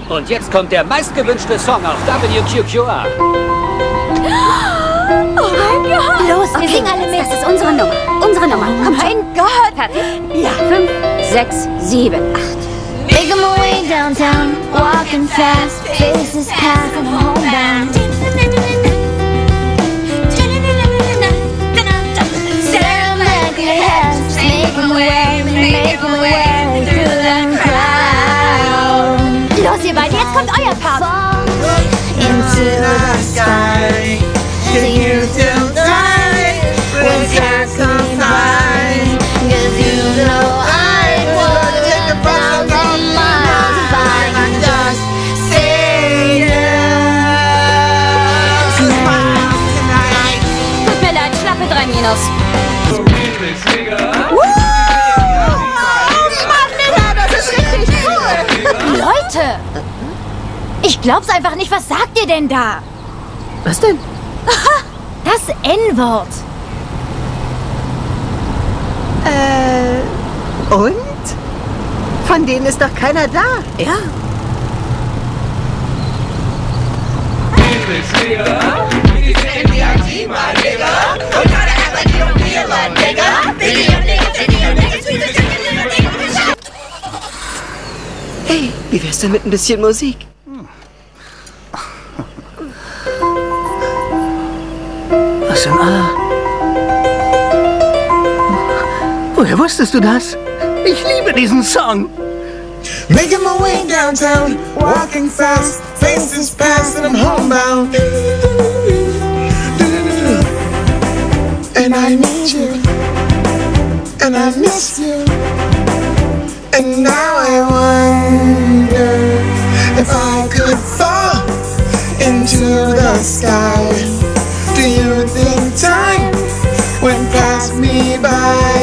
Und jetzt kommt der meistgewünschte Song auf WQQR. Oh mein Gott! Los, wir singen alle mit. Das ist unsere Nummer. Unsere Nummer. Komm schon. Mein Gott! Fertig? Ja. 5, 6, 7, 8. Making my way downtown, walking fast, faces past and homebound. Staring like a ass, making my way through the crowd. Los, ihr beiden, jetzt kommt euer Part. Fall into the sky, sing you till die, when cats come by, 'cause you know I would take 1,000 miles if I could just stay tonight. Tut mir leid, schlappe 3 minus. Leute! Ich glaub's einfach nicht. Was sagt ihr denn da? Was denn? Das N-Wort. Und? Von denen ist doch keiner da. Ja. Hey, wie wär's denn mit ein bisschen Musik? Was in aller... Woher wusstest du das? Ich liebe diesen Song. Making my way downtown, walking fast, faces past and I'm homebound. And I need you, and I miss you. And now I wonder if I could fall into the sky. Do you think time went past me by?